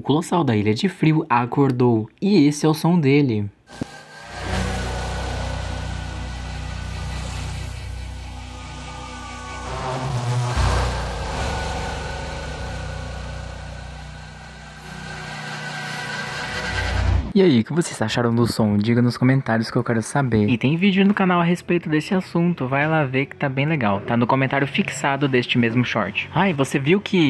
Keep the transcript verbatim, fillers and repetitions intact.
Colossal da Ilha de Frio acordou, e esse é o som dele. E aí, o que vocês acharam do som? Diga nos comentários que eu quero saber. E tem vídeo no canal a respeito desse assunto, vai lá ver que tá bem legal. Tá no comentário fixado deste mesmo short. Ah, e você viu que